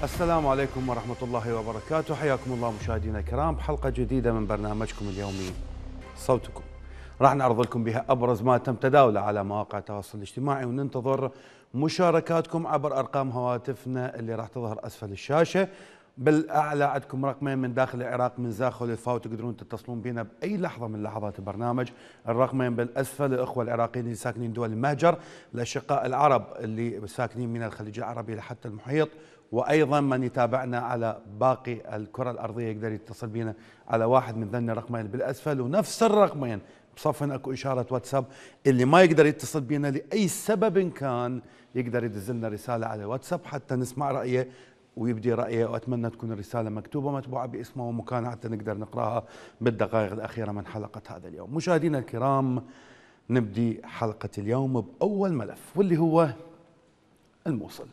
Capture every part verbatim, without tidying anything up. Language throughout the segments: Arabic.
السلام عليكم ورحمة الله وبركاته. حياكم الله مشاهدينا الكرام بحلقة جديدة من برنامجكم اليومي صوتكم. راح نعرض لكم بها أبرز ما تم تداوله على مواقع التواصل الاجتماعي، وننتظر مشاركاتكم عبر أرقام هواتفنا اللي راح تظهر أسفل الشاشة. بالأعلى عندكم رقمين من داخل العراق من زاخل الفاو، تقدرون تتصلون بنا بأي لحظة من لحظات البرنامج. الرقمين بالأسفل الأخوة العراقيين اللي ساكنين دول المهجر، الأشقاء العرب اللي ساكنين من الخليج العربي لحتى المحيط، وايضا من يتابعنا على باقي الكره الارضيه يقدر يتصل بنا على واحد من ذني الرقمين بالاسفل، ونفس الرقمين بصفن اكو اشاره واتساب. اللي ما يقدر يتصل بنا لاي سبب كان يقدر يدز لنا رساله على الواتساب حتى نسمع رايه ويبدي رايه، واتمنى تكون الرساله مكتوبه متبوعه باسمه ومكانه حتى نقدر نقراها بالدقائق الاخيره من حلقه هذا اليوم. مشاهدينا الكرام، نبدي حلقه اليوم باول ملف واللي هو الموصل.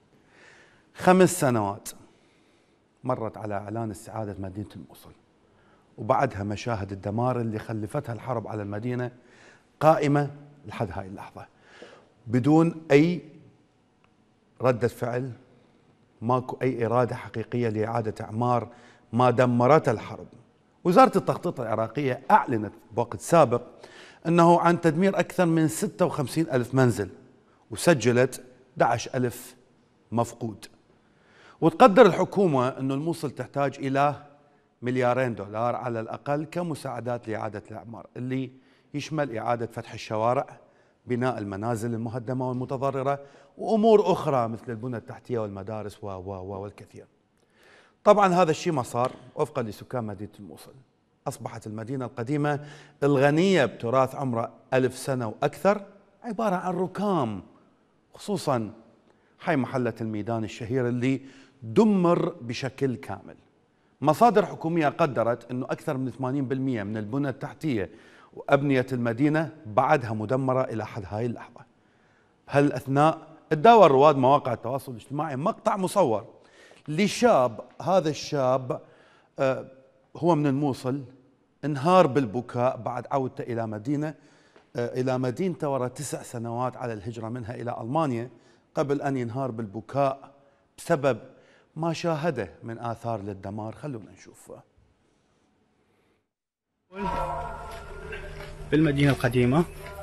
خمس سنوات مرت على إعلان استعادة مدينة الموصل، وبعدها مشاهد الدمار اللي خلفتها الحرب على المدينة قائمة لحد هاي اللحظة بدون أي ردة فعل. ماكو أي إرادة حقيقية لإعادة إعمار ما دمرته الحرب. وزارة التخطيط العراقية أعلنت بوقت سابق أنه عن تدمير أكثر من ستة وخمسين ألف منزل، وسجلت أحد عشر ألف مفقود. وتقدر الحكومة أن الموصل تحتاج إلى مليارين دولار على الأقل كمساعدات لإعادة الإعمار، اللي يشمل إعادة فتح الشوارع، بناء المنازل المهدمة والمتضررة، وأمور أخرى مثل البنى التحتية والمدارس و و والكثير. طبعا هذا الشيء ما صار وفقا لسكان مدينة الموصل. أصبحت المدينة القديمة الغنية بتراث عمره ألف سنة وأكثر عبارة عن ركام، خصوصا حي محلة الميدان الشهير اللي دمر بشكل كامل. مصادر حكومية قدرت أنه أكثر من ثمانين بالمئة من البنى التحتية وأبنية المدينة بعدها مدمرة إلى حد هاي اللحظة. بهالأثناء تداول رواد مواقع التواصل الاجتماعي مقطع مصور لشاب، هذا الشاب آه هو من الموصل، انهار بالبكاء بعد عودته إلى مدينة آه إلى مدينته وراء تسع سنوات على الهجرة منها إلى ألمانيا، قبل أن ينهار بالبكاء بسبب ما شاهده من آثار للدمار. خلونا نشوف. بالمدينة القديمة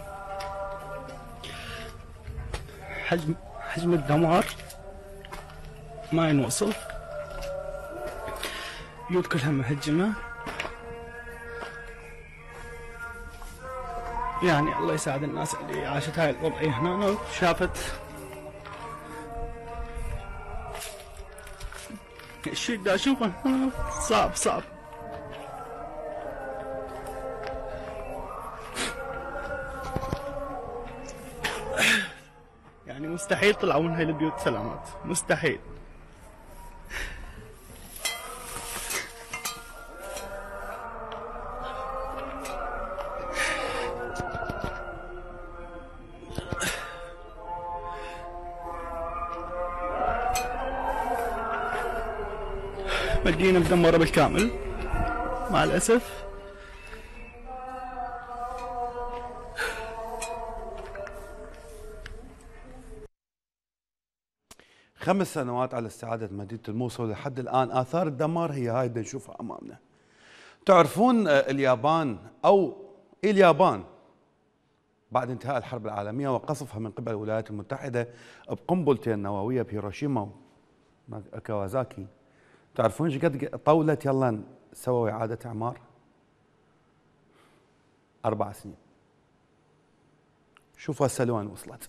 حجم حجم الدمار ما ينوصف، بيوت كلها مهجمة. يعني الله يساعد الناس اللي عاشت هاي الوضعية هنا وشافت الشيء اللي اشوفه صعب صعب. يعني مستحيل طلعوا من هاي البيوت سلامات، مستحيل. مدينة مدمرة بالكامل مع الأسف. خمس سنوات على استعادة مدينة الموصل، لحد الآن آثار الدمار هي هاي اللي نشوفها أمامنا. تعرفون اليابان أو اليابان بعد انتهاء الحرب العالمية وقصفها من قبل الولايات المتحدة بقنبلتين نووية بهيروشيما وكاوازاكي، تعرفون ايش قد طولت يلا سووا إعادة إعمار؟ أربع سنين. شوفوا هسه لوين وصلت.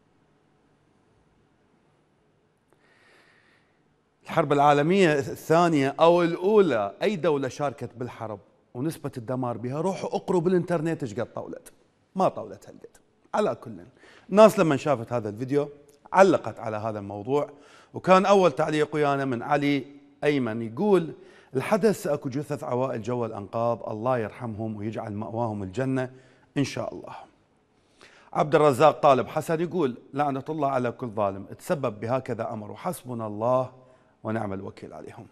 الحرب العالمية الثانية أو الأولى، أي دولة شاركت بالحرب ونسبة الدمار بها، روحوا اقروا بالإنترنت ايش قد طولت. ما طولت هالقد. على كل، الناس لما شافت هذا الفيديو علقت على هذا الموضوع، وكان أول تعليق ويانا من علي أيمن يقول: الحدث سأكو جثث عوائل جوا الأنقاض، الله يرحمهم ويجعل مأواهم الجنة إن شاء الله. عبد الرزاق طالب حسن يقول: لعنة الله على كل ظالم تسبب بهكذا أمر، وحسبنا الله ونعم الوكيل عليهم.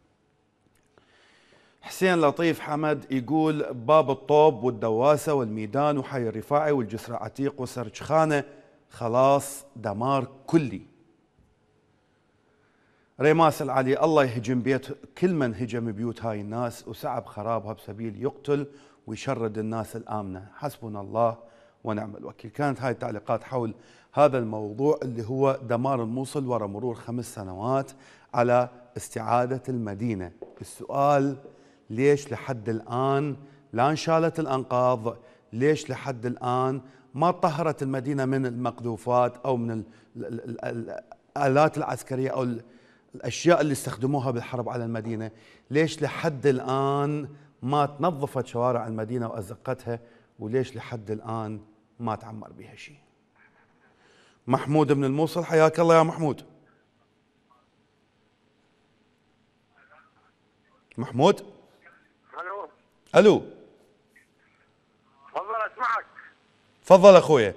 حسين لطيف حمد يقول: باب الطوب والدواسة والميدان وحي الرفاعي والجسر عتيق وسرج خانة خلاص دمار كلي. ريماس العلي، الله يهجم بيت كل من هجم بيوت هاي الناس وسعى بخرابها بسبيل يقتل ويشرد الناس الآمنة. حسبنا الله ونعم الوكيل. كانت هاي التعليقات حول هذا الموضوع اللي هو دمار الموصل وراء مرور خمس سنوات على استعادة المدينة. السؤال ليش لحد الآن لا انشالت الأنقاض؟ ليش لحد الآن ما طهرت المدينة من المقذوفات أو من الآلات العسكرية أو الأشياء اللي استخدموها بالحرب على المدينة؟ ليش لحد الآن ما تنظفت شوارع المدينة وأزقتها؟ وليش لحد الآن ما تعمر بها شيء؟ محمود من الموصل، حياك الله يا محمود. محمود. الو. الو. تفضل اسمعك. تفضل اخويا.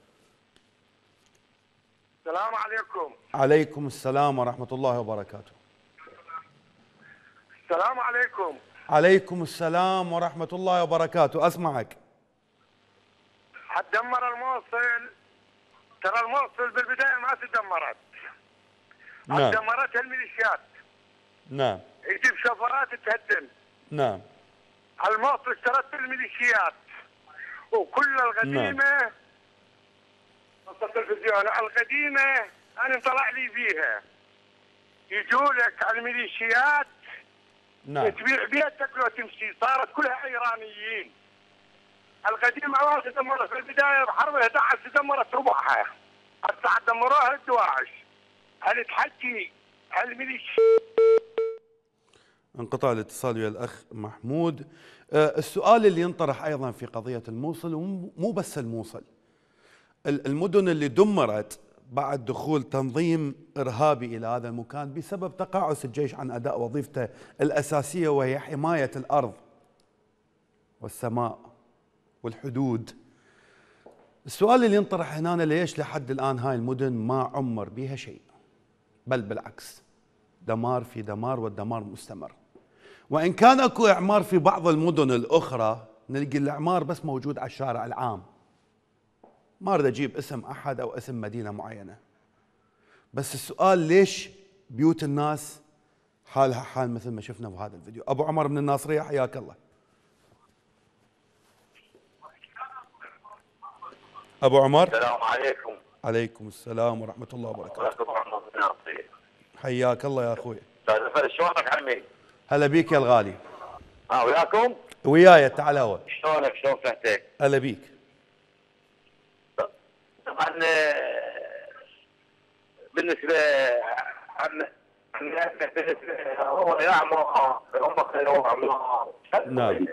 السلام عليكم. عليكم السلام ورحمة الله وبركاته. السلام عليكم. عليكم السلام ورحمة الله وبركاته، اسمعك. حد دمر الموصل، ترى الموصل بالبداية ما تدمرت. نعم. دمرتها الميليشيات. نعم. يجيب شفرات تهدم. نعم. الموصل اشترت الميليشيات وكل القديمة. نعم. التلفزيون القديمة أنا طلع لي فيها. يجوا لك الميليشيات. نعم. تبيع بيتك لو تمشي، صارت كلها ايرانيين. القديمه اول تدمرت في البدايه بحرب أحد عشر تدمرت ربعها. هسه دمروها الدواعش. هل تحكي الميليشيا؟ انقطاع الاتصال ويا الاخ محمود. أه السؤال اللي ينطرح ايضا في قضيه الموصل، ومو بس الموصل، المدن اللي دمرت بعد دخول تنظيم إرهابي إلى هذا المكان بسبب تقاعس الجيش عن أداء وظيفته الأساسية، وهي حماية الأرض والسماء والحدود. السؤال اللي ينطرح هنا، ليش لحد الآن هاي المدن ما عمر بها شيء؟ بل بالعكس، دمار في دمار، والدمار مستمر. وإن كان أكو إعمار في بعض المدن الأخرى، نلقي الإعمار بس موجود على الشارع العام. ما أريد أجيب اسم أحد أو اسم مدينة معينة، بس السؤال ليش بيوت الناس حالها حال مثل ما شفنا في هذا الفيديو؟ أبو عمر من الناصرية، حياك الله. أبو عمر. السلام عليكم. عليكم السلام ورحمة الله وبركاته. أبو عمر من الناصرية. حياك الله يا أخوي. أستاذ فهد شلونك عمي؟ هلا بيك يا الغالي. اه وياكم؟ وياي، تعال هوا. شلونك شلون فهدتك؟ هلا بيك. طبعا بالنسبه عن بالنسبه هو يعمر هم خيروا عملوا. نعم.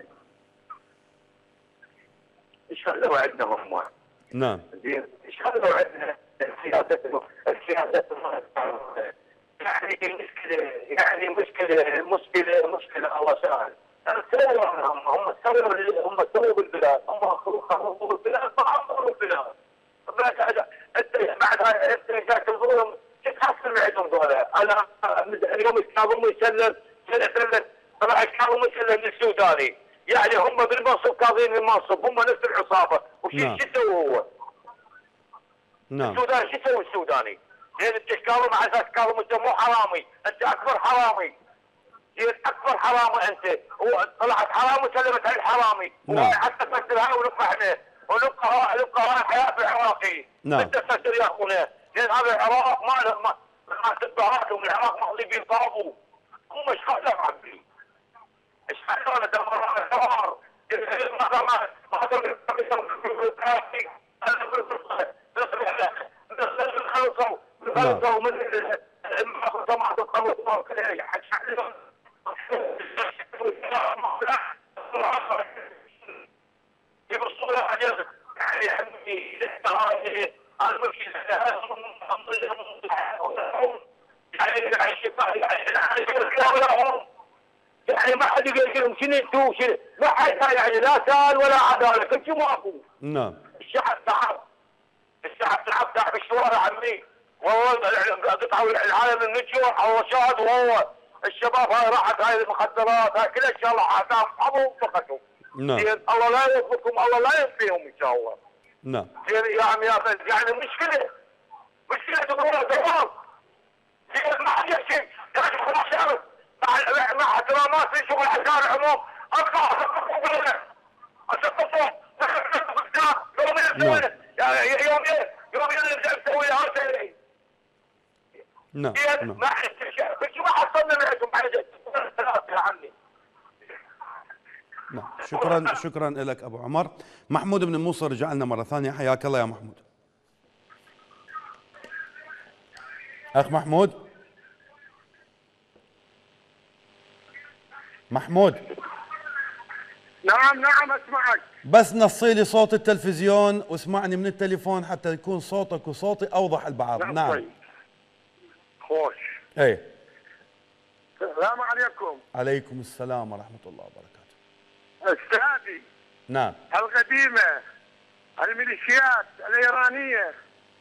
ايش خلوا عندنا هم؟ نعم. زين ايش خلوا عندنا السياسه السياسه يعني مشكله يعني مشكله مشكله مشكله الله سهل. هم هم سووا هم سووا بالبلاد، هم خربوا البلاد، ما عمروا البلاد. بعد هاي انت جاك الظلم شو تحصل معهم ذولا؟ انا اليوم كاظم يسلم سنه طلع كاظم يسلم للسوداني، يعني هم بالمنصب كاظمين المنصب، هم نفس العصابه، وش نعم. شو سووا هو؟ نعم. السوداني شو يسوي السوداني؟ زين انت كاظم على اساس كاظم انت مو حرامي، انت اكبر حرامي. زين اكبر حرامي انت، طلعت حرامي وسلمت على الحرامي، نعم. حتى تفسر هاي ونبقى احنا ونبقى نبقى هاي الحياه العراقي. نعم. انت تفسر يا اخونا، زين هذا العراق ما ما ما تبهاتهم، العراق ماضي بيطابوا، هم ايش خلوا عبي؟ ايش خلوا دمروا الحوار؟ ما ما ما خلصوا خلصوا من ما خلصوا يبصوا لها يعني عمي لسه هاي المشكله يعني ما حد يقول لهم شنو انتوا شنو، ما حد يعني لا سال ولا عداله، كل شيء ماكو. نعم. الشعب تعب، الشعب تعب تعب الشوارع عمي، والله قطعوا العالم النجوم حوشات، وهو الشباب هاي راحت هاي المخدرات هاي كلها ان شاء الله حاتم حبوا فقطوا. نعم. الله لا يوفقكم، الله لا ينفيهم ان شاء الله. نعم. يعني يا عمي يعني مشكله مشكله تقولها دمار ما حد يحكي ثلاث خمس شهور مع مع احترامات في شغل عشان العموم ارقى اسقطهم يومين يومين يومين نرجع نسوي هذا شيء. نعم نعم ما بس ما حصلنا معكم بعد يا عمي. نعم شكرا شكرا لك ابو عمر. محمود من الموصل رجع لنا مره ثانيه، حياك الله يا محمود. اخ محمود محمود نعم نعم اسمعك. بس نصي لي صوت التلفزيون واسمعني من التليفون حتى يكون صوتك وصوتي اوضح البعض. نعم, نعم. طيب. خوش. ايه. السلام عليكم. عليكم السلام ورحمه الله وبركاته. استاذي. نعم. القديمه الميليشيات الايرانيه.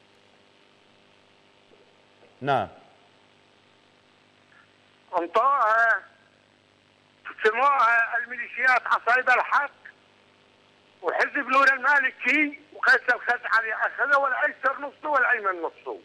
نعم. انطوها سموها الميليشيات عصايب الحق وحزب نور المالكي وقسم خد عليه اخذه والايسر نصه والايمن نصه.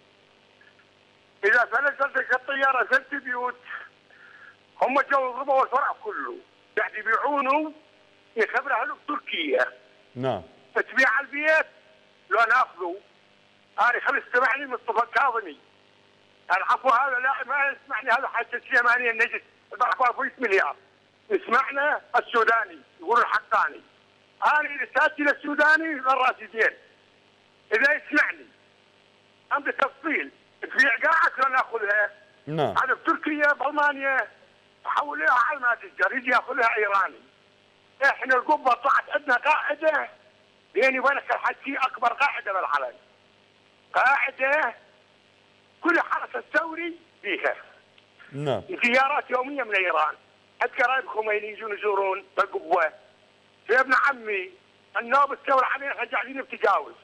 اذا فلتت الطياره ست بيوت هم جو يضربوا الفرع كله قاعد يبيعونه يخبر اهله بتركيا. نعم. تبيع البيت لو ناخذه هذه خلص سمعني مصطفى الكاظمي. العفو هذا لا ما يسمعني هذا حتى اليمانيه النجد ضربوا فوق مليار. يسمعنا السوداني يقول الحقاني. انا رسالتي للسوداني للراشدين اذا يسمعني عندي تفصيل تبيع قاعك لو ناخذها. نعم. هذا بتركيا بالمانيا حولوها على ما تقدر يجي ياخذها ايراني. احنا القبه طلعت عندنا قاعده بيني وبينك الحكي اكبر قاعده بالعالم. قاعده كل حرس الثوري فيها. نعم. زيارات يوميه من ايران. حتى قرايب خميني يجون يزورون بالقبه. في ابن عمي النوب الثوره علينا قاعدين بتجاوز.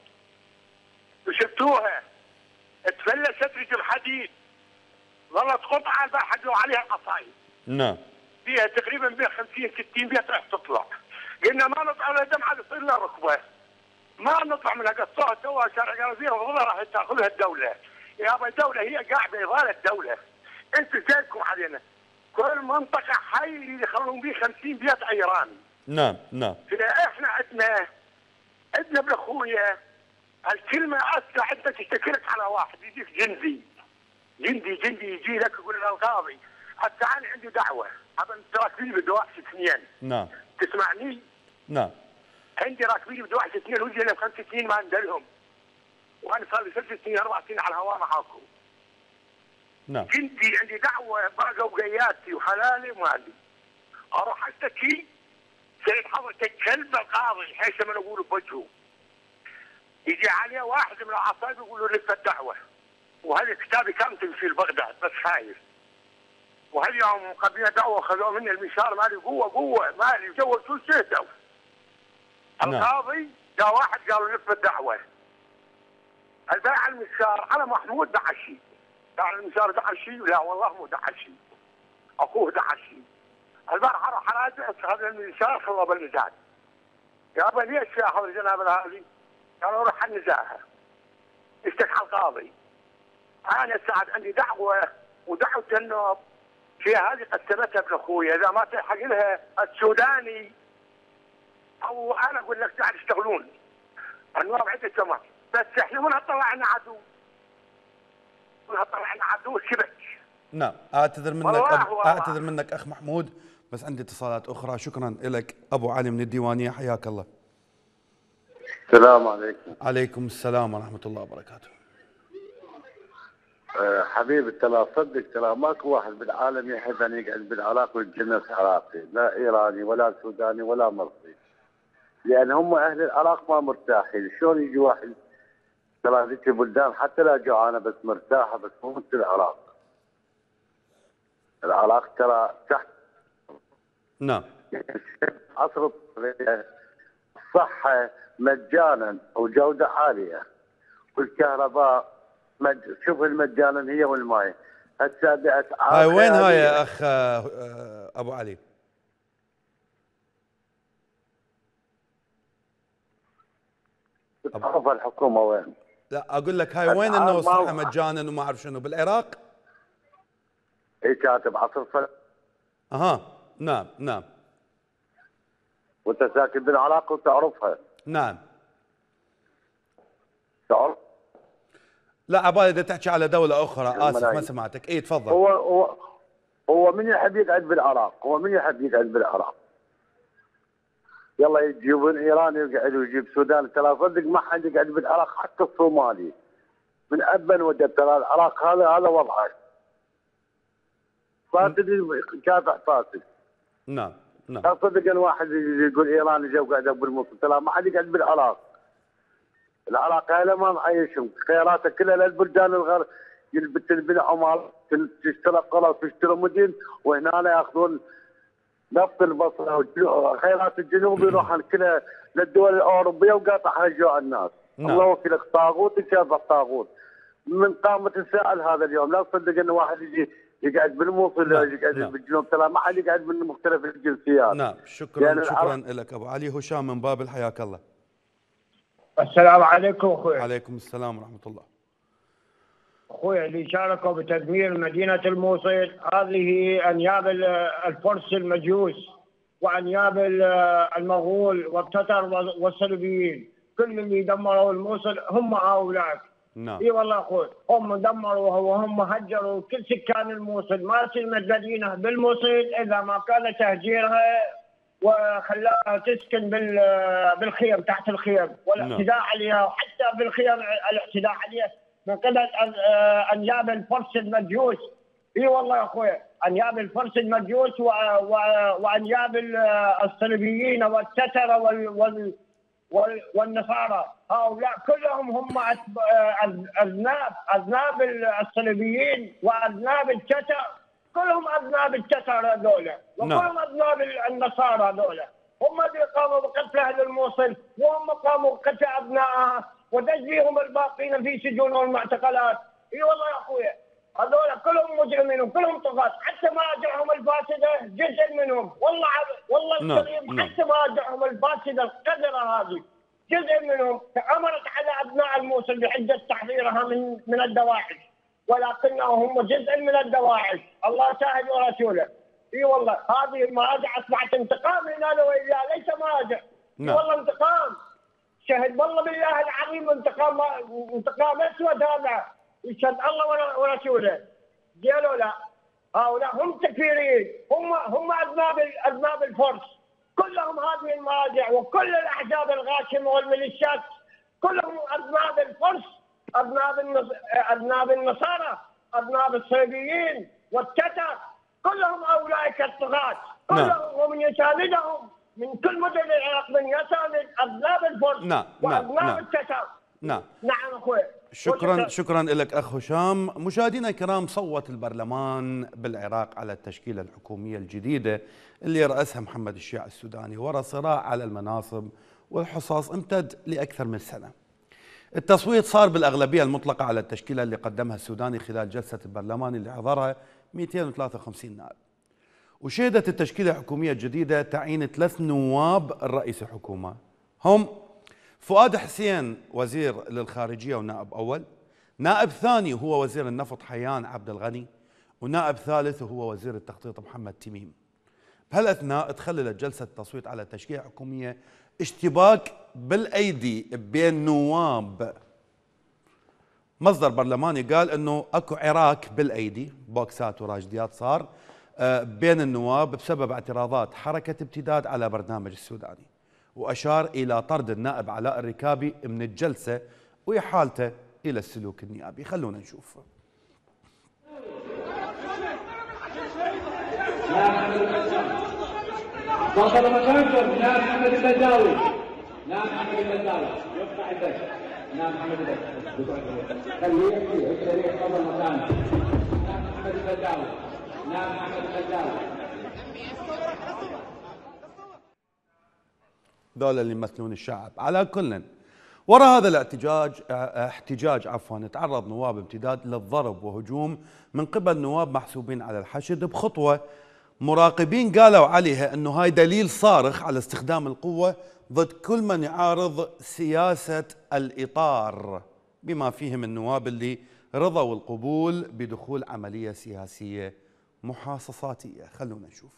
وشفتوها تفلست رجل حديد ظلت قطعه الباحث له عليها العصايب. نعم. فيها تقريبا مئة وخمسين ستين بيت راح تطلع. قلنا ما نطلع على دمعه يصير لنا ركبه. ما نطلع منها قصوها سوى شارع قالوا فيها والله راح تاخذها الدوله. يابا الدوله هي قاعده اضاله الدوله. انتم جايكم علينا. كل منطقه حي يخلون به خمسين بيت ايراني. نعم نعم. احنا عندنا عندنا ابن اخويا الكلمه اسرع انت تشتكلك على واحد يجيك جندي. جندي جندي يجي لك يقول له القاضي حتى انا عندي دعوه هذا راكبين بده واحد اثنين. نعم. تسمعني؟ نعم. عندي راكبين بده واحد اثنين وجي لنا بخمس سنين ما ندلهم. وانا صار لي ست سنين اربع سنين على الهواء معاكم. نعم. جندي عندي دعوه بقى وقياتي وحلالي ومالي. اروح اشتكي سيد حضرتك كلب القاضي حيث ما نقول بوجهه. يجي عليه واحد من العصايب يقول له لف الدعوه. وهذا كتابي كان في بغداد بس خايف. وهاليوم قبلنا دعوه خذوه مني المشار مالي قوه قوه مالي جو شو شهدوا. القاضي جاء واحد قالوا لف الدعوه. الباع المشار على محمود دعشي. قال المشار دعشي لا والله مو دعشي. اخوه دعشي. البارحه راح اراجع هذا المشار خلى بالنزاع. يابا ليش يا حضر جناب هذه؟ قالوا روح النزاهه. اشتكى القاضي. انا ساعد عندي دعوه ودعوه النوب في هذه قسمتها ابن اخوي اذا ما تلحق لها السوداني او انا اقول لك قاعد يشتغلون. النواب عده سماء بس احنا من طلعنا عدو. من طلعنا عدو شبك. نعم اعتذر منك أب... اعتذر منك اخ محمود بس عندي اتصالات اخرى. شكرا لك ابو علي من الديوانيه، حياك الله. السلام عليكم. عليكم السلام ورحمه الله وبركاته. أه حبيبي ترى صدق ترى ماكو واحد بالعالم يحب ان يقعد بالعراق ويتجنس عراقي، لا ايراني ولا سوداني ولا مصري. لان هم اهل العراق ما مرتاحين، شلون يجي واحد ترى ذيك البلدان حتى لا جوعانه بس مرتاحه بس مو مثل العراق. العراق ترى تحت. نعم. عصر الصحه مجانا وجوده عاليه والكهرباء مج... شوف المجانا هي والماء. هسه باسعار هاي وين هاي يا اخ ابو علي؟ تعرف الحكومه وين؟ لا اقول لك هاي وين انه الصحه مجانا وما اعرف شنو بالعراق؟ كاتب عصر صدق. اها نعم نعم. وانت ساكن بالعراق وتعرفها. نعم. تعرف؟ لا عبالي بدك تحكي على دولة أخرى، آسف ما سمعتك. إيه تفضل. هو هو هو من يحب يقعد بالعراق؟ هو من يحب يقعد بالعراق؟ يلا يجيبون ايران يقعد ويجيب السودان، ترى صدق ما حد يقعد بالعراق حتى الصومالي. من ابا ودب ترى العراق هذا هذا وضعه. فاسد كافح فاسد. نعم نعم. لا صدق ان واحد يقول ايران اجى وقعدوا بالموصل، ترى ما حد يقعد بالعراق. العراق هذا ما معيشهم، خياراته كلها للبلدان الغرب، تنبنى عمار، تشترى قرى وتشتري مدن، وهنا ياخذون نفط البصره وخيرات الجنوب يروحون كلها للدول الاوروبيه وقاطعها جوع الناس. نعم. الله وكيلك طاغوت يشافى الطاغوت. من قامت الساعه لهذا اليوم لا تصدق ان واحد يجي يقعد بالموصل ولا نعم. يقعد نعم. بالجنوب، ترى ما حد يقعد من مختلف الجنسيات. نعم شكرا يعني شكرا لك ابو علي. هشام من بابل حياك الله. السلام عليكم اخوي. عليكم السلام ورحمه الله. اخوي اللي شاركوا بتدمير مدينه الموصل هذه انياب الفرس المجوس وانياب المغول والتتر والصليبيين، كل اللي دمروا الموصل هم هؤلاء. نعم. اي والله اخوي هم دمروا وهم هجروا كل سكان الموصل، ما سلمت مدينه بالموصل اذا ما كان تهجيرها وخلاها تسكن بالخيم تحت الخيم والاعتداء عليها، وحتى بالخيم الاعتداء عليها من قبل انياب الفرس المجوس. اي والله يا اخوي انياب الفرس المجوس وانياب الصليبيين والتتر وال والنصارى، هؤلاء كلهم هم اذناب اذناب الصليبيين واذناب التتر، كلهم اذناب التتر هذول وكلهم اذناب النصارى هذول، هم اللي قاموا بقتل اهل الموصل وهم قاموا بقتل ابنائها وتجزيهم الباقين في سجون والمعتقلات. اي والله يا اخوي هذول كلهم مجرمين وكلهم طغاة، حتى مراجعهم الفاسده جزء منهم، والله والله الكريم حتى مراجعهم الفاسده القذره هذه جزء منهم امرت على ابناء الموصل بحجه تحريرها من من الدواعش، ولكنهم هم جزء من الدواعش، الله شاهد ورسوله. اي والله هذه المراجع اصبحت انتقام لنا واياه، ليس مراجع. نعم. والله انتقام، شهد والله بالله العظيم انتقام انتقام اسود هذا، يشهد الله ورسوله. قالوا لا هؤلاء هم تكفيريين، هم هم اذناب اذناب الفرس، كلهم هذه المراجع وكل الاحزاب الغاشمه والميليشيات كلهم اذناب الفرس، اذناب اذناب النصارى، اذناب الصليبيين والتتر، كلهم اولئك الطغاة، كلهم ومن يساندهم من كل مدن العراق من يساند اذناب الفرس نعم. واذناب نعم. التتر. نعم. نعم اخوي. شكرا شكرا لك اخ هشام. مشاهدينا الكرام، صوت البرلمان بالعراق على التشكيله الحكوميه الجديده اللي رأسها محمد الشيع السوداني ورا صراع على المناصب والحصص امتد لاكثر من سنه. التصويت صار بالاغلبيه المطلقه على التشكيله اللي قدمها السوداني خلال جلسه البرلمان اللي حضرها مئتين وثلاثة وخمسين نائب. وشهدت التشكيله الحكوميه الجديده تعيين ثلاث نواب الرئيس الحكومه، هم فؤاد حسين وزير للخارجيه ونائب اول، نائب ثاني هو وزير النفط حيان عبد الغني، ونائب ثالث وهو وزير التخطيط محمد تميم. بهالاثناء تخللت جلسه التصويت على التشكيله الحكوميه اشتباك بالايدي بين نواب. مصدر برلماني قال انه اكو عراك بالايدي، بوكسات وراجديات صار بين النواب بسبب اعتراضات حركه امتداد على برنامج السوداني، واشار الى طرد النائب علاء الركابي من الجلسه واحالته الى السلوك النيابي. خلونا نشوف. وصل مكانكم. نائب محمد البداوي. نائب محمد البداوي يرفع عندك. نائب محمد البداوي خليه يحكي خليه يتفضل مكانه. نائب محمد البداوي. نائب محمد البداوي. ذول اللي يمثلون الشعب. على كل، وراء هذا الاحتجاج احتجاج عفوا تعرض نواب امتداد للضرب وهجوم من قبل نواب محسوبين على الحشد بخطوه مراقبين قالوا عليها انه هاي دليل صارخ على استخدام القوه ضد كل من يعارض سياسه الاطار، بما فيهم النواب اللي رضوا القبول بدخول عمليه سياسيه محاصصاتية. خلونا نشوف.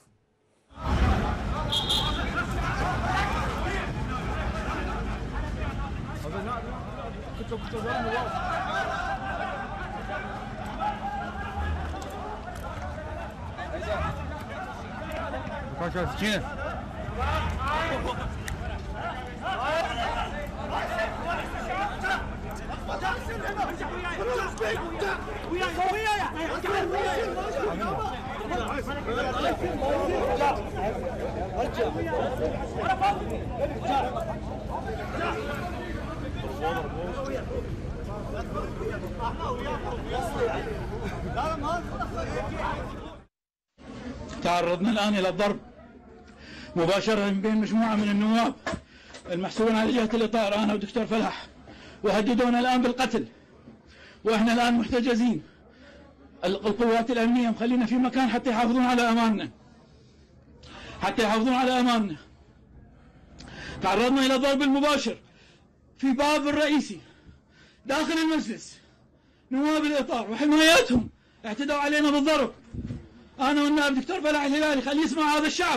تعرضنا الآن إلى الضرب مباشرة من بين مجموعة من النواب المحسوبين على جهة الإطار، أنا ودكتور فلاح، وهددونا الآن بالقتل، وإحنا الآن محتجزين. القوات الأمنية مخلينا في مكان حتى يحافظون على أماننا، حتى يحافظون على أماننا. تعرضنا إلى ضرب المباشر في باب الرئيسي داخل المجلس، نواب الإطار وحماياتهم اعتدوا علينا بالضرب. أنا والنائب دكتور فلاح الهلالي، خليه يسمع هذا الشعب.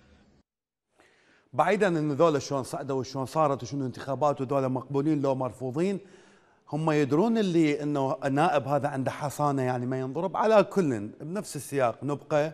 بعيدا ان ذولا شلون صعدوا وشلون صارت وشنو انتخابات وذولا مقبولين لو مرفوضين، هم يدرون اللي انه النائب هذا عنده حصانه يعني ما ينضرب. على كل بنفس السياق نبقى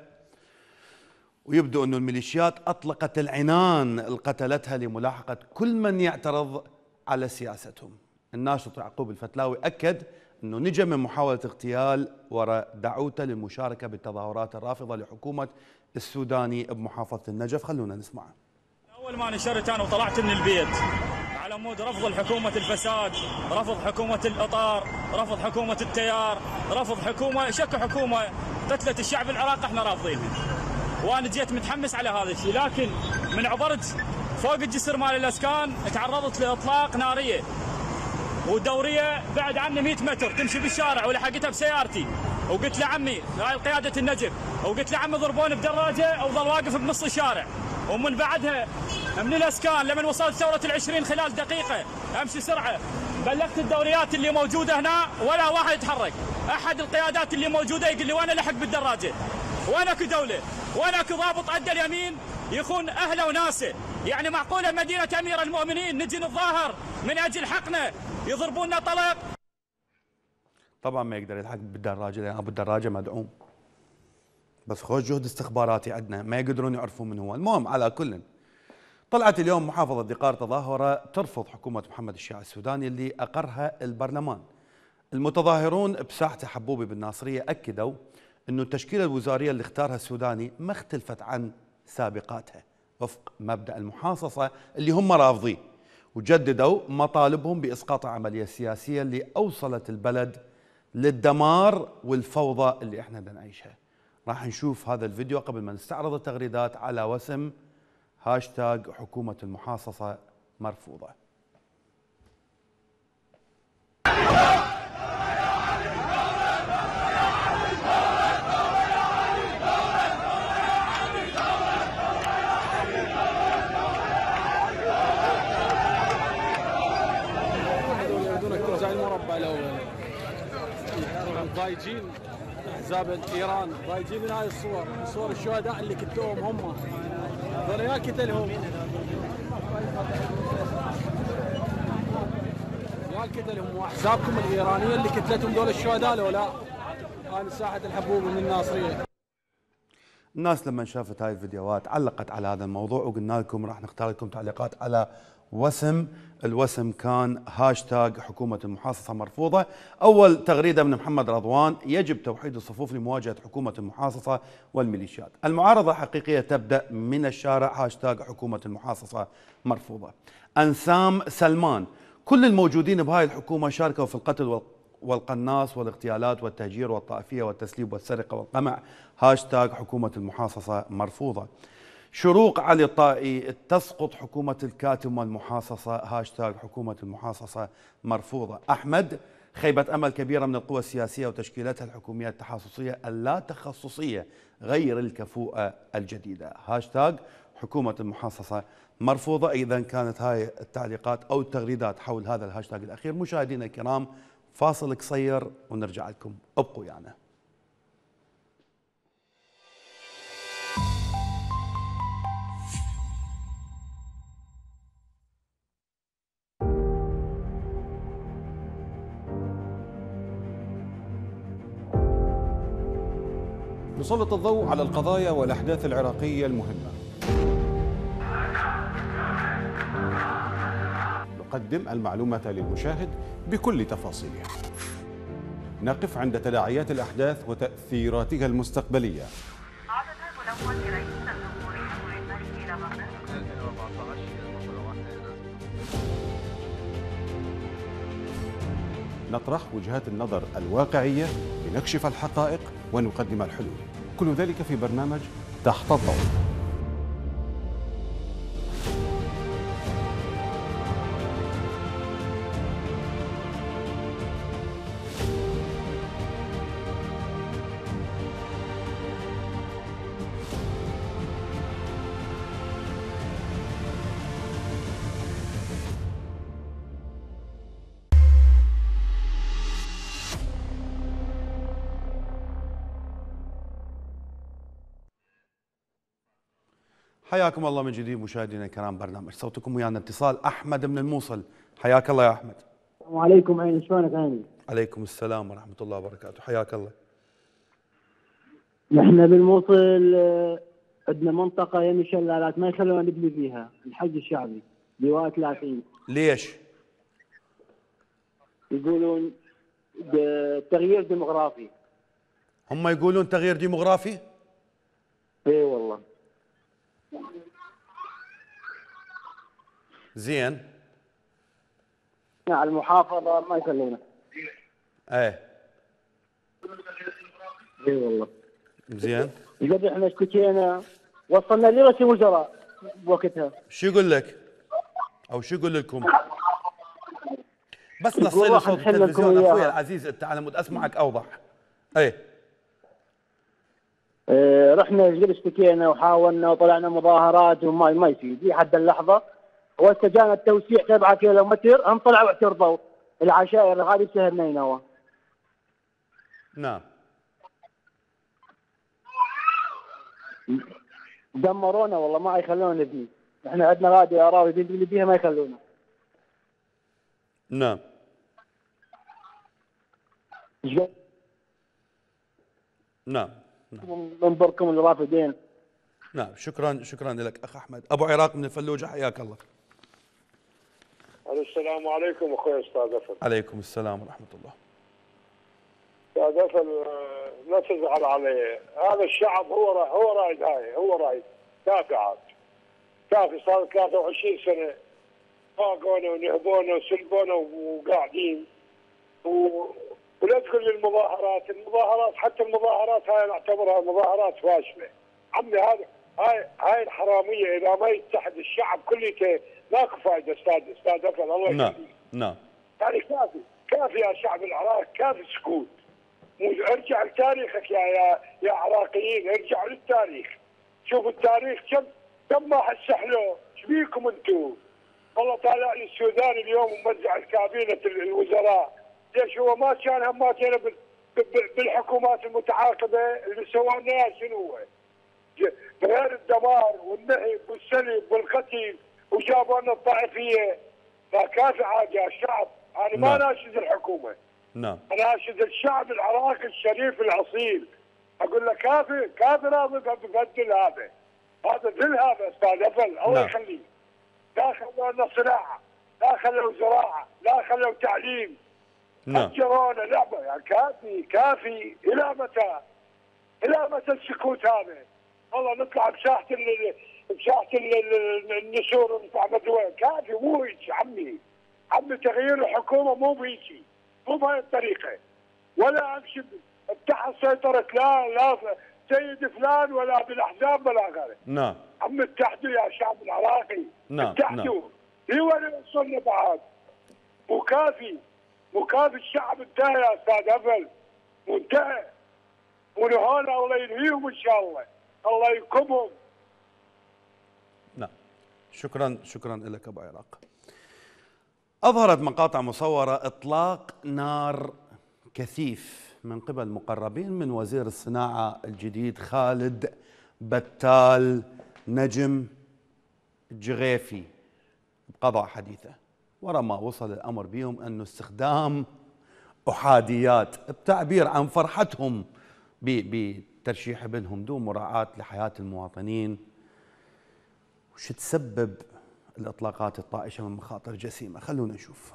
ويبدو انه الميليشيات اطلقت العنان القتلتها لملاحقه كل من يعترض على سياستهم. الناشط يعقوب الفتلاوي اكد انه نجا من محاوله اغتيال وراء دعوته للمشاركه بالتظاهرات الرافضه لحكومه السوداني بمحافظه النجف. خلونا نسمعه. أول ما نشرت أنا وطلعت من البيت على مود رفض الحكومة الفساد، رفض حكومة الإطار، رفض حكومة التيار، رفض حكومة شك حكومة قتلت الشعب العراقي، احنا رافضينها. وأنا جيت متحمس على هذا الشيء، لكن من عبرت فوق الجسر مال الأسكان تعرضت لإطلاق نارية ودورية بعد عني مئة متر تمشي بالشارع، ولحقتها بسيارتي وقلت لعمي هاي قيادة النجف، وقلت لعمي ضربوني بدراجة أو ظل واقف بنص الشارع. ومن بعدها من الاسكان لمن وصلت ثوره العشرين خلال دقيقه امشي سرعه، بلغت الدوريات اللي موجوده هنا ولا واحد يتحرك. احد القيادات اللي موجوده يقول لي وانا لحق بالدراجه، وانا كدوله، وانا كضابط ادى اليمين يخون اهله وناسه. يعني معقوله مدينه امير المؤمنين نجي نتظاهر من اجل حقنا يضربونا طلق؟ طبعا ما يقدر يلحق بالدراجه لان ابو الدراجه مدعوم، بس خوش جهد استخباراتي عندنا ما يقدرون يعرفون من هو. المهم على كل، طلعت اليوم محافظة دقار تظاهرة ترفض حكومة محمد الشيع السوداني اللي أقرها البرلمان. المتظاهرون بساحة حبوبي بالناصرية أكدوا أنه التشكيلة الوزارية اللي اختارها السوداني ما اختلفت عن سابقاتها وفق مبدأ المحاصصة اللي هم رافضيه، وجددوا مطالبهم بإسقاط العملية السياسية اللي أوصلت البلد للدمار والفوضى اللي احنا بدنا نعيشها. راح نشوف هذا الفيديو قبل ما نستعرض التغريدات على وسم هاشتاج حكومة المحاصصة مرفوضة. زي المربع الاول ضايجين احزاب ايران، ضايجين من هاي الصور، صور الشهداء اللي كتلوهم هم، هذول يا كتلهم يا كتلهم واحزابكم الايرانيه اللي كتلتهم دول الشهداء لو لا. هاي ساحه الحبوب من الناصريه. الناس لما شافت هاي الفيديوهات علقت على هذا الموضوع، وقلنا لكم راح نختار لكم تعليقات على وسم. الوسم كان هاشتاج حكومة المحاصصة مرفوضة. أول تغريدة من محمد رضوان: يجب توحيد الصفوف لمواجهة حكومة المحاصصة والميليشيات. المعارضة حقيقية تبدأ من الشارع. هاشتاج حكومة المحاصصة مرفوضة. أنسام سلمان: كل الموجودين بهاي الحكومة شاركوا في القتل والقناص والاغتيالات والتهجير والطائفية والتسليب والسرقة والقمع. هاشتاج حكومة المحاصصة مرفوضة. شروق علي الطائي: تسقط حكومة الكاتم والمحاصصة. هاشتاج حكومة المحاصصة مرفوضة. أحمد: خيبة أمل كبيرة من القوى السياسية وتشكيلاتها الحكومية التحاصصية اللا تخصصية غير الكفوءة الجديدة. هاشتاج حكومة المحاصصة مرفوضة. إذا كانت هاي التعليقات أو التغريدات حول هذا الهاشتاج الأخير. مشاهدينا الكرام، فاصل قصير ونرجع لكم، ابقوا يعني. نسلط الضوء على القضايا والأحداث العراقية المهمة. نقدم المعلومات للمشاهد بكل تفاصيلها. نقف عند تداعيات الأحداث وتأثيراتها المستقبلية. نطرح وجهات النظر الواقعية لنكشف الحقائق ونقدم الحلول، كل ذلك في برنامج تحت الضوء. حياكم الله من جديد مشاهدينا الكرام، برنامج صوتكم، ويانا اتصال احمد من الموصل. حياك الله يا احمد. السلام عليكم. عيني شلونك عيني؟ عليكم السلام ورحمه الله وبركاته. حياك الله. نحن بالموصل عندنا منطقه يم شلالات ما يخلونا نبني فيها، الحج الشعبي لواء ثلاثين. ليش؟ يقولون تغيير ديموغرافي. هم يقولون تغيير ديموغرافي؟ اي والله. زين. على المحافظة ما يخلونا. ايه. اي والله. زين. قبل احنا اشتكينا، وصلنا لرئيس الوزراء بوقتها. شو يقول لك؟ او شو يقول لكم؟ بس نصيلي صوت التلفزيون اخوي العزيز انت على مود اسمعك اوضح. ايه. اه رحنا قبل اشتكينا وحاولنا وطلعنا مظاهرات وما ما يفيد لحد اللحظة. واستجانا التوسيع سبعة كيلو متر، هم طلعوا اعترضوا العشائر هذه بسهل نينوى. نعم. دمرونا والله ما يخلونا نبني، احنا عندنا غادي اراضي نبني بيها ما يخلونا. نعم. نعم. نعم. منبركم الرافدين. نعم شكرا شكرا لك اخ احمد. ابو عراق من الفلوجه حياك الله. السلام عليكم اخوي استاذ افل. عليكم السلام ورحمه الله. استاذ افل لا تزعل عليه، هذا الشعب هو را هو رايد هاي هو رايد كافي عاد كافي. صار ثلاثة وعشرين سنه فاقونا ونهبونا وسلبونا وقاعدين و... ولا تقول لي المظاهرات، المظاهرات حتى المظاهرات هاي نعتبرها مظاهرات فاشله. عمي هذا هاي هاي الحراميه اذا ما يتحد الشعب كله ماكو فائده استاذ استاذ افل الله يخليك. نعم نعم. يعني كافي كافي يا شعب العراق، كافي سكوت. ارجع لتاريخك يا يا يا عراقيين، ارجعوا للتاريخ. شوفوا التاريخ كم كم ما حسحلوه، ايش بيكم انتم؟ والله طالع لي السودان اليوم وموزع الكابينه الوزراء، ليش هو ما كان هماتنا بالحكومات المتعاقبه اللي سويناها شنو هو؟ غير الدمار والنهب والسلب والقتل وجابوا لنا الطائفيه. فكافي عاد يا شعب، انا ما ناشد الحكومه. نعم. انا اناشد الشعب العراقي الشريف الاصيل، اقول له كافي كافي لازم تبدل هذا، هذا ذل هذا استاذ افل الله نعم. يخليك. لا خلوا لنا صناعه، لا خلوا زراعه، لا خلوا تعليم. نعم. فجرونا لعبه يعني كافي كافي. الى متى؟ الى متى السكوت هذا؟ والله نطلع بساحه بساحه النسور ونطلع مدوين، كافي مو هيك عمي. عمي تغيير الحكومه مو بهيك، مو بهاي الطريقه، ولا امشي تحت سيطره لا لا سيد فلان ولا بالاحزاب ولا غيره. نعم. عم اتحدوا يا شعب العراقي. نعم. اتحدوا. هي وين وصلنا بعد؟ مكافي مكافي الشعب انتهى يا استاذ افل، وانتهى. ونهانا الله ينهيهم ان شاء الله، الله يكبهم. نعم. شكرا شكرا لك ابو عراق. أظهرت مقاطع مصورة إطلاق نار كثيف من قبل مقربين من وزير الصناعة الجديد خالد بتال نجم الجغيفي بقضاء حديثه، ورا ما وصل الأمر بهم أنه استخدام أحاديات بتعبير عن فرحتهم ترشيح ابنهم دون مراعاة لحياة المواطنين، وش تسبب الإطلاقات الطائشة من مخاطر جسيمة. خلونا نشوف.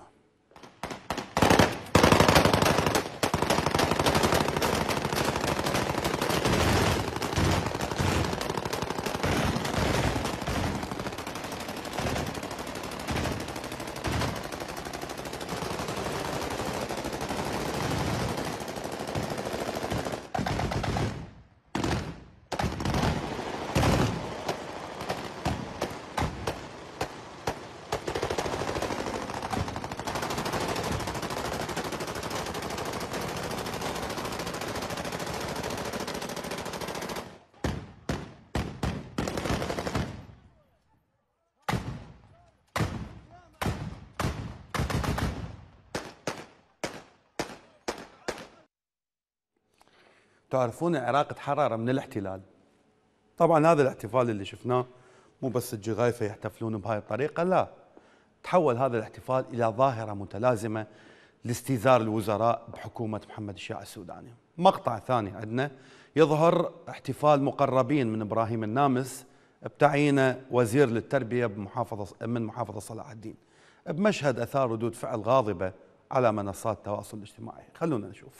تعرفون العراق تحرر من الاحتلال. طبعا هذا الاحتفال اللي شفناه مو بس الجغايفة يحتفلون بهاي الطريقة، لا، تحول هذا الاحتفال إلى ظاهرة متلازمة لاستيزار الوزراء بحكومة محمد الشيع السوداني. مقطع ثاني عندنا يظهر احتفال مقربين من إبراهيم النامس بتعيينه وزير للتربية بمحافظة من محافظة صلاح الدين، بمشهد أثار ردود فعل غاضبة على منصات التواصل الاجتماعي. خلونا نشوف.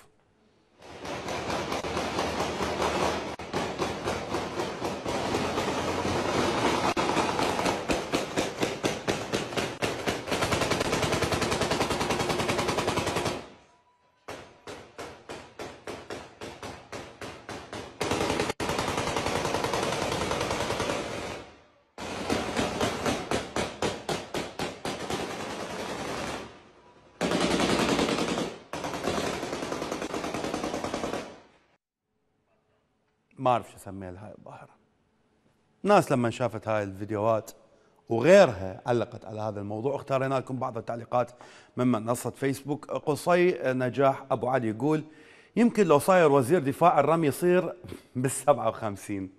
ما أعرف شو أسميها لهاي الظاهرة. الناس لما شافت هاي الفيديوهات وغيرها علقت على هذا الموضوع. اختارينا لكم بعض التعليقات من منصة فيسبوك. قصي نجاح أبو علي يقول يمكن لو صاير وزير دفاع الرمي يصير بالسبعة وخمسين.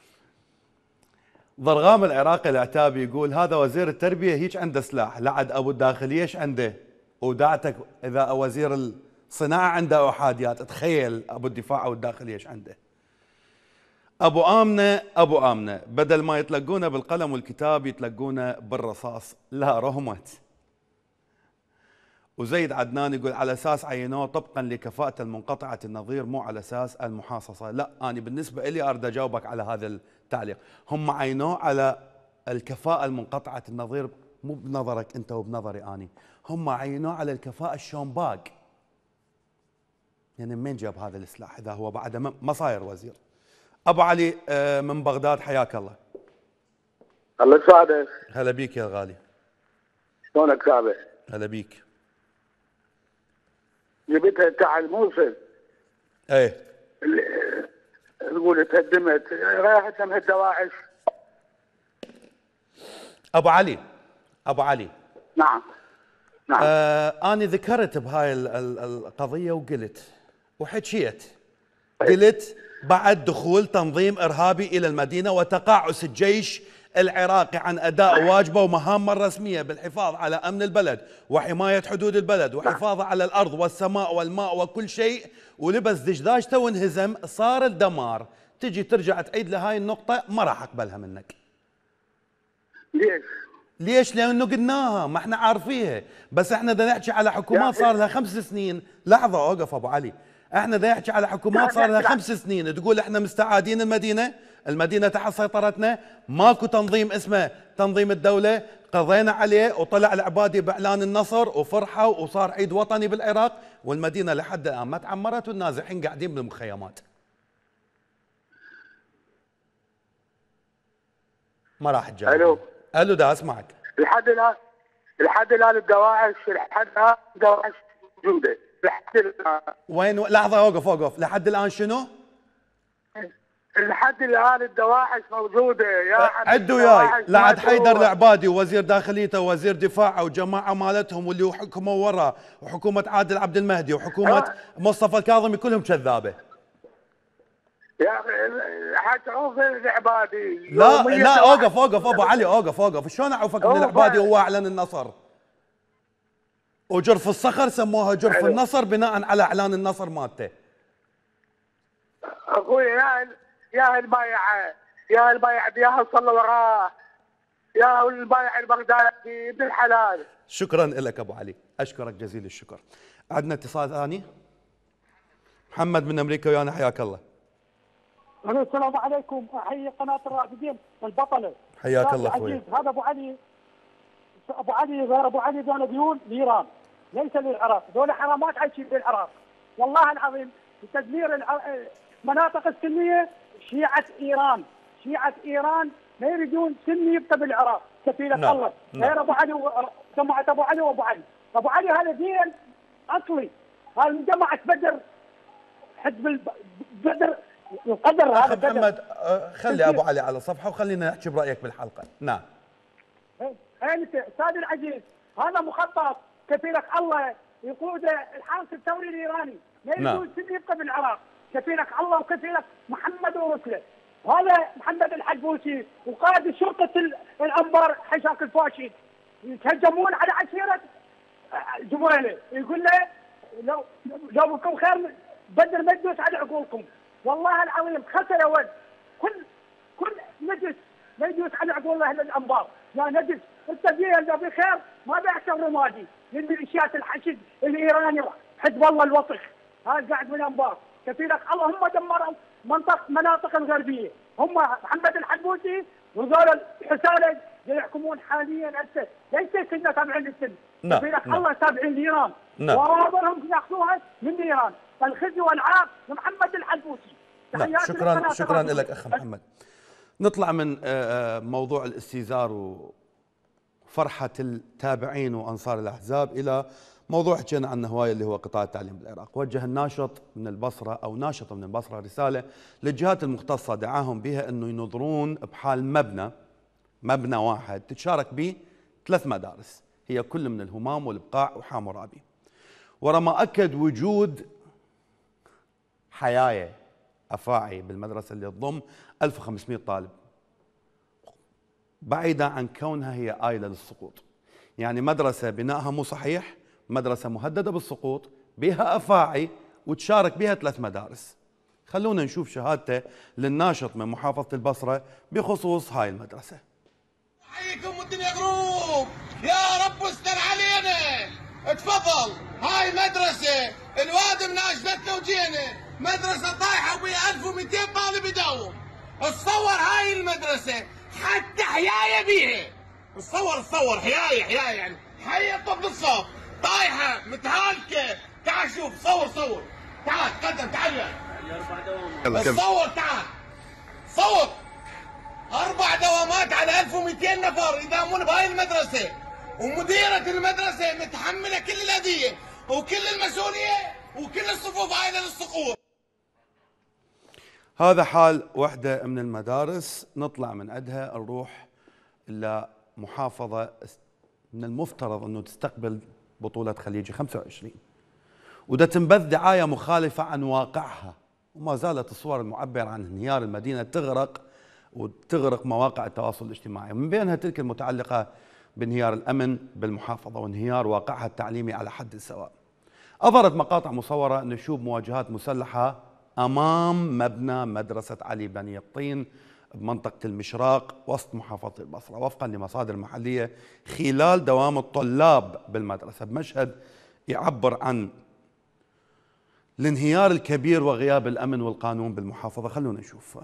ضرغام العراقي العتابي يقول هذا وزير التربية هيك عنده سلاح، لعد أبو الداخلية ايش عنده؟ ودعتك إذا وزير الصناعة عنده أحاديات، تخيل أبو الدفاع أو الداخلية ايش عنده. أبو آمنة أبو آمنة بدل ما يتلقونه بالقلم والكتاب يتلقونه بالرصاص، لا رهمت. وزيد عدنان يقول على أساس عينوه طبقا لكفاءة المنقطعة النظير مو على أساس المحاصصة. لا، أنا بالنسبة لي أريد أجاوبك على هذا التعليق. هم عينوه على الكفاءة المنقطعة النظير مو بنظرك أنت وبنظري أنا، هم عينوه على الكفاءة الشومباق. يعني من جاب هذا السلاح إذا هو بعد ما صاير وزير؟ أبو علي من بغداد حياك الله. الله يسعدك. هلا بيك يا غالي. شلونك سابق؟ هلا بيك. جبتها تاع الموصل. ايه. اللي تقول تقدمت رايحة لها الدواعش. أبو علي أبو علي نعم نعم. آه أنا ذكرت بهاي القضية وقلت وحكيت قلت بعد دخول تنظيم إرهابي إلى المدينة وتقاعس الجيش العراقي عن أداء واجبه ومهامه الرسمية بالحفاظ على أمن البلد وحماية حدود البلد وحفاظه على الأرض والسماء والماء وكل شيء، ولبس دشداشته وانهزم، صار الدمار. تجي ترجع تعيد لهاي النقطة ما راح أقبلها منك. ليش؟ ليش؟ لأنه قلناها، ما احنا عارفيها، بس احنا بدنا نحكي على حكومات صار لها خمس سنين. لحظة أوقف أبو علي، احنا بدنا نحكي على حكومات صار لها خمس سنين تقول احنا مستعادين المدينة، المدينة تحت سيطرتنا، ماكو تنظيم اسمه تنظيم الدولة، قضينا عليه وطلع العبادي بإعلان النصر وفرحوا وصار عيد وطني بالعراق، والمدينة لحد الآن ما تعمرت والنازحين قاعدين بالمخيمات. ما راح تجاوب. الو الو دا اسمعك. لحد الآن لحد الآن الدواعش لحد الآن الدواعش موجودة لحد الآن. وين؟ لحظة اوقف اوقف، لحد الآن شنو؟ لحد الآن الدواعش موجودة يا عد وياي، لعد حيدر العبادي ووزير داخليته ووزير دفاعه وجماعة مالتهم واللي حكموا وراه وحكومة عادل عبد المهدي وحكومة أه؟ مصطفى الكاظمي كلهم كذابة. يا اخي حتعوف العبادي. لا لا اوقف اوقف ابو علي اوقف اوقف، شلون اعوفك من العبادي وهو اعلن النصر؟ وجرف الصخر سموها جرف النصر بناء على اعلان النصر مالته. اخوي يا يا البايع يا البايع يا صلى وراه يا البايع البغدادي ابن الحلال. شكرا لك ابو علي، اشكرك جزيل الشكر. عندنا اتصال ثاني. محمد من امريكا ويانا، حياك الله. السلام عليكم، احيي قناه الرافدين البطله. حياك الله اخوي. هذا ابو علي ابو علي غير ابو علي ذول ديون لايران ليس للعراق، ذول حرامات عايشين بالعراق والله العظيم بتدمير المناطق السنيه. شيعه ايران شيعه ايران ما يريدون سني يبقى بالعراق كفيله نعم. الله. نعم. غير ابو علي جماعه ابو علي وابو علي. ابو علي هذا دين اصلي، هذا جماعه بدر حزب بدر القدر. هذا بدر. محمد خلي ابو علي على صفحه وخلينا نحكي برايك بالحلقه. نعم. انت استاذ العزيز هذا مخطط كفيلك الله يقود الحرس الثوري الايراني، ما يريدون سني يبقى بالعراق كفيلك الله وكفيلك محمد ورسله. هذا محمد الحجبوسي وقائد شرطه الانبار حشاك الفاشي يتهجمون على عشيره جميله، يقول له لو لو بكم خير بدر ما تدوس على عقولكم. والله العظيم خسر يا ولد، كل كل نجس ما يدوس على عقول اهل الانبار. يا نجس انت بيه بخير ما بيعتبر رمادي للميليشيات الحشد الايراني حزب الله الوسخ هذا قاعد بالانبار كفيلك الله. هم دمروا منطقه مناطق الغربيه، هم محمد الحجبوسي وذول الحسالة يحكمون حاليا هسه ليس كنا تابعين للسن. نعم. كفيلك نعم. الله تابعين لايران. نعم. وراهم ياخذوها من ايران. الخزي والعار لمحمد الحجبوسي. نعم. شكرا شكرا لك اخ محمد. نطلع من موضوع الاستيزار وفرحة التابعين وأنصار الأحزاب إلى موضوع حكينا عنه هواية اللي هو قطاع التعليم بالعراق. وجه الناشط من البصرة أو ناشط من البصرة رسالة للجهات المختصة دعاهم بها أنه ينظرون بحال مبنى مبنى واحد تتشارك به ثلاث مدارس هي كل من الهمام والبقاع وحامورابي، ورما أكد وجود حياية أفاعي بالمدرسة اللي تضم ألف وخمسمئة طالب، بعيدة عن كونها هي آيلة للسقوط. يعني مدرسة بنائها مو صحيح، مدرسة مهددة بالسقوط بها أفاعي وتشارك بها ثلاث مدارس. خلونا نشوف شهادته للناشط من محافظة البصرة بخصوص هاي المدرسة. حيكم والدنيا غروب، يا رب استر علينا. اتفضل، هاي مدرسة الواد مناشدتنا وجينا، مدرسة طايحة وبيها ألف ومئتين طالب يداوم. اتصور هاي المدرسة حتى حياية بيها، اتصور اتصور حياية حياية يعني حية طب الصف طايحة متهالكة. تعال شوف صور صور، تعال قدم تعال يلا تصور، تعال صور. أربع دوامات على ألف ومئتين نفر يداومون بهاي المدرسة، ومديرة المدرسة متحملة كل الأذية وكل المسؤولية وكل الصفوف عايلة للسقوط. هذا حال وحدة من المدارس نطلع من عندها نروح إلى محافظة من المفترض أنه تستقبل بطولة خليجي خمسة وعشرين، وده تنبث دعاية مخالفة عن واقعها، وما زالت الصور المعبرة عن انهيار المدينة تغرق وتغرق مواقع التواصل الاجتماعي، من بينها تلك المتعلقة بانهيار الأمن بالمحافظة وانهيار واقعها التعليمي على حد سواء. أظهرت مقاطع مصورة نشوب مواجهات مسلحة أمام مبنى مدرسة علي بني الطين بمنطقة المشراق وسط محافظة البصرة وفقا لمصادر محلية خلال دوام الطلاب بالمدرسة، بمشهد يعبر عن الانهيار الكبير وغياب الأمن والقانون بالمحافظة. خلونا نشوف.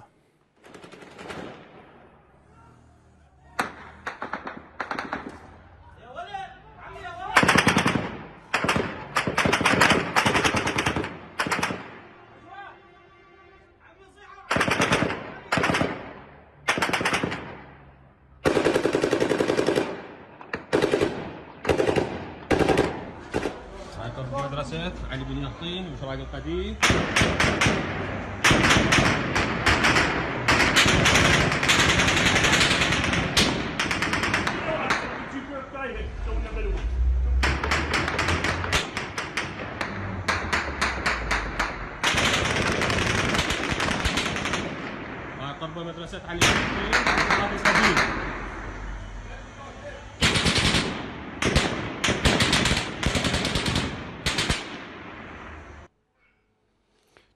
مدرسة علي بن الطين مشراق القديم. طب مدرسة علي بن الطين مشراق القديم.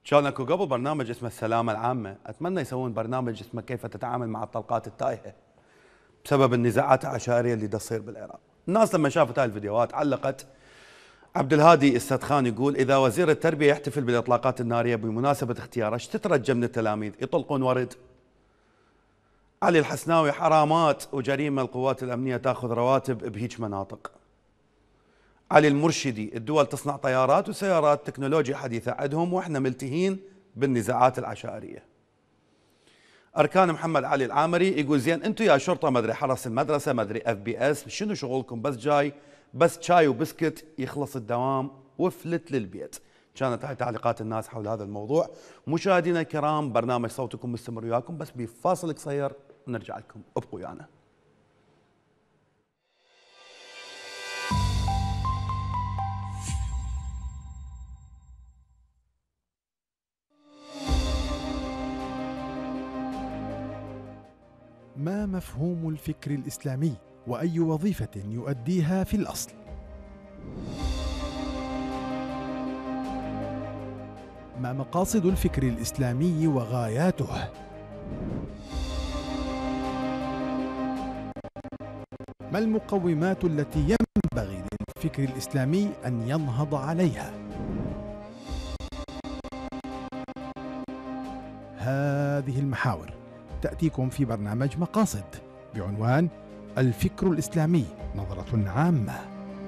كان اكو قبل برنامج اسمه السلامه العامه، اتمنى يسوون برنامج اسمه كيف تتعامل مع الطلقات التائهه بسبب النزاعات العشائريه اللي تصير بالعراق. الناس لما شافت هاي الفيديوهات علقت. عبد الهادي السدخان يقول اذا وزير التربيه يحتفل بالاطلاقات الناريه بمناسبه اختياره، ايش تترجى من التلاميذ؟ يطلقون ورد؟ علي الحسناوي حرامات وجريمه القوات الامنيه تاخذ رواتب بهيج مناطق. علي المرشدي الدول تصنع طيارات وسيارات تكنولوجيا حديثه عندهم واحنا ملتهين بالنزاعات العشائريه. اركان محمد علي العامري يقول زين انتم يا شرطه مدري حرس المدرسه مدري اف بي اس شنو شغلكم؟ بس جاي بس شاي وبسكت يخلص الدوام وفلت للبيت. كانت هاي تعليقات الناس حول هذا الموضوع. مشاهدينا الكرام برنامج صوتكم مستمر وياكم بس بفاصل قصير ونرجع لكم، ابقوا ويانا. ما مفهوم الفكر الإسلامي وأي وظيفة يؤديها في الأصل؟ ما مقاصد الفكر الإسلامي وغاياته؟ ما المقومات التي ينبغي للفكر الإسلامي أن ينهض عليها؟ هذه المحاور تأتيكم في برنامج مقاصد بعنوان الفكر الإسلامي نظرة عامة.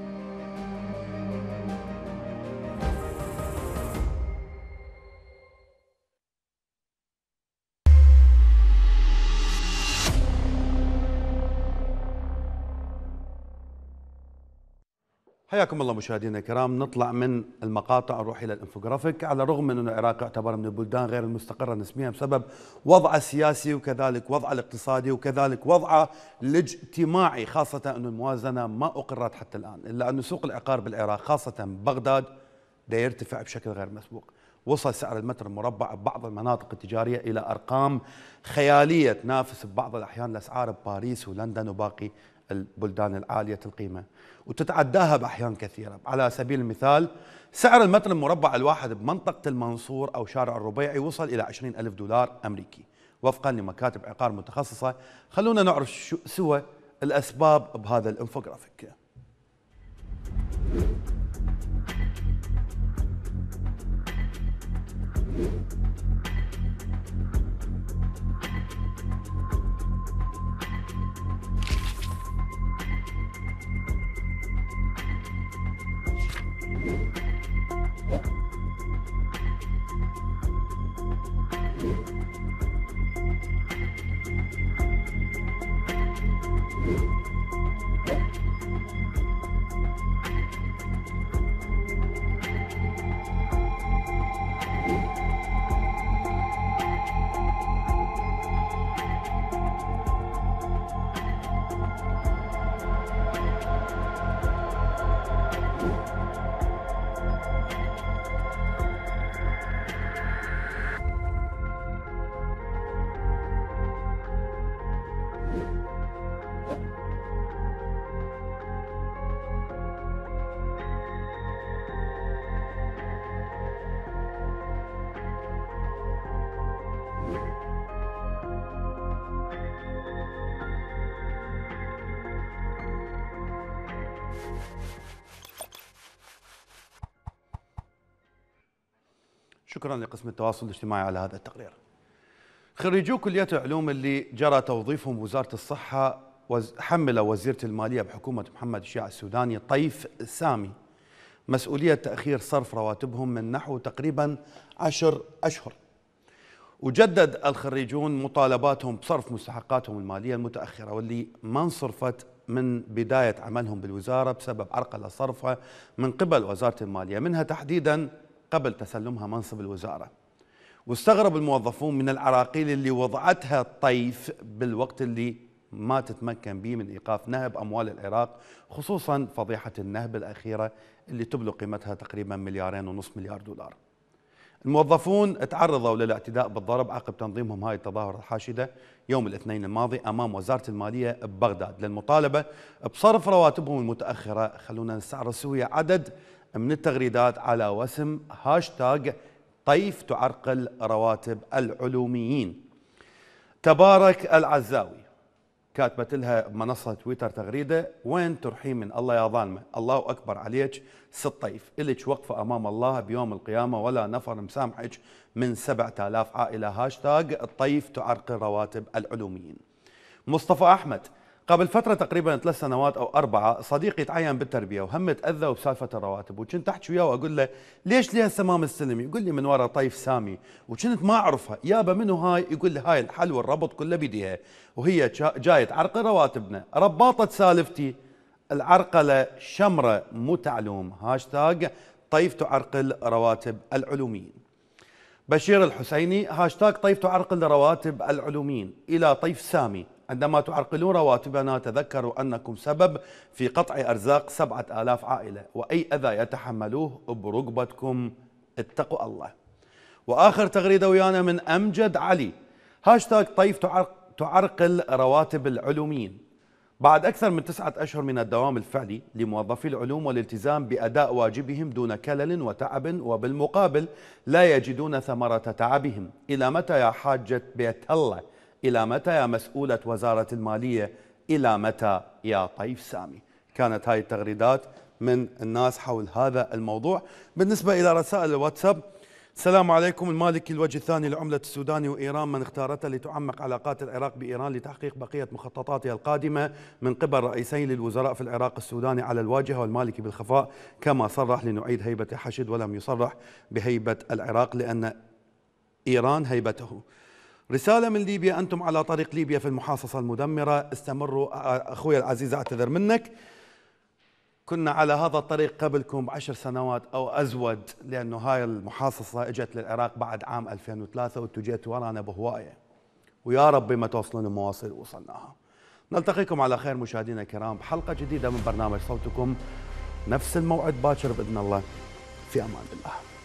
حياكم الله مشاهدينا الكرام. نطلع من المقاطع نروح الى الانفوجرافيك. على الرغم من أن العراق يعتبر من البلدان غير المستقره نسبيا بسبب وضعه السياسي وكذلك وضعه الاقتصادي وكذلك وضعه الاجتماعي، خاصه أن الموازنه ما اقرت حتى الان، الا أن سوق العقار بالعراق خاصه بغداد دا يرتفع بشكل غير مسبوق. وصل سعر المتر المربع ببعض المناطق التجاريه الى ارقام خياليه تنافس ببعض الاحيان الاسعار بباريس ولندن وباقي البلدان العالية القيمة وتتعداها بأحيان كثيرة. على سبيل المثال سعر المتر المربع الواحد بمنطقة المنصور أو شارع الربيعي وصل إلى عشرين ألف دولار أمريكي وفقا لمكاتب عقار متخصصة. خلونا نعرف سوى الأسباب بهذا الانفوجرافيك. شكرا لقسم التواصل الاجتماعي على هذا التقرير. خريجو كلية العلوم اللي جرى توظيفهم بوزارة الصحة حمل وزيرة المالية بحكومة محمد الشيع السوداني طيف سامي مسؤولية تأخير صرف رواتبهم من نحو تقريبا عشر أشهر. وجدد الخريجون مطالباتهم بصرف مستحقاتهم المالية المتأخرة واللي ما انصرفت من بداية عملهم بالوزارة بسبب عرقلة صرفها من قبل وزارة المالية، منها تحديدا قبل تسلمها منصب الوزارة. واستغرب الموظفون من العراقيل اللي وضعتها الطيف بالوقت اللي ما تتمكن به من إيقاف نهب أموال العراق، خصوصا فضيحة النهب الأخيرة اللي تبلغ قيمتها تقريبا مليارين ونصف مليار دولار. الموظفون تعرضوا للاعتداء بالضرب عقب تنظيمهم هاي التظاهرة الحاشدة يوم الاثنين الماضي أمام وزارة المالية ببغداد للمطالبة بصرف رواتبهم المتأخرة. خلونا نستعرض سويا عدد من التغريدات على وسم هاشتاغ طيف تعرقل رواتب العلوميين. تبارك العزاوي كاتبت لها بمنصة تويتر تغريدة: وين تروحين من الله يا ظالمة؟ الله أكبر عليك ست طيف، إلك وقفة أمام الله بيوم القيامة ولا نفر مسامحك من سبعة آلاف عائلة. هاشتاج الطيف تعرقل رواتب العلوميين. مصطفى أحمد: قبل فترة تقريبا ثلاث سنوات أو أربعة صديقي تعين بالتربية وهم تأذى بسالفة الرواتب، وكنت أحكي وياه وأقول له ليش ليه هسه ما مستلم؟ يقول لي من وراء طيف سامي، وكنت ما أعرفها. يابا منو هاي؟ يقول لي هاي الحل والربط كله بيديها، وهي جاية تعرقل رواتبنا. رباطة سالفتي العرقلة شمرة مو تعلوم. هاشتاج طيف تعرقل رواتب العلوميين. بشير الحسيني: هاشتاج طيف تعرقل رواتب العلوميين. إلى طيف سامي: عندما تعرقلون رواتبنا تذكروا أنكم سبب في قطع أرزاق سبعة آلاف عائلة، وأي أذى يتحملوه برقبتكم، اتقوا الله. وآخر تغريدة ويانا من أمجد علي: هاشتاج طيف تعرقل رواتب العلوميين. بعد أكثر من تسعة أشهر من الدوام الفعلي لموظفي العلوم والالتزام بأداء واجبهم دون كلل وتعب، وبالمقابل لا يجدون ثمرة تعبهم، إلى متى يا حاجة بيت الله؟ إلى متى يا مسؤولة وزارة المالية؟ إلى متى يا طيف سامي؟ كانت هاي التغريدات من الناس حول هذا الموضوع. بالنسبة إلى رسائل الواتساب: السلام عليكم. المالكي الوجه الثاني لعملة السوداني وإيران من اختارته لتعمق علاقات العراق بإيران لتحقيق بقية مخططاتها القادمة من قبل رئيسين للوزراء في العراق السوداني على الواجهة، والمالكي بالخفاء كما صرح لنعيد هيبة حشد، ولم يصرح بهيبة العراق لأن إيران هيبته. رسالة من ليبيا: أنتم على طريق ليبيا في المحاصصة المدمرة، استمروا. أخوي العزيز أعتذر منك، كنا على هذا الطريق قبلكم بعشر سنوات أو أزود، لأنه هاي المحاصصة اجت للعراق بعد عام ألفين وثلاثة وانتو جيتوا ورانا بهواية، ويا رب ما توصلون المواصل وصلناها. نلتقيكم على خير مشاهدينا الكرام بحلقة جديدة من برنامج صوتكم، نفس الموعد باكر بإذن الله. في أمان الله.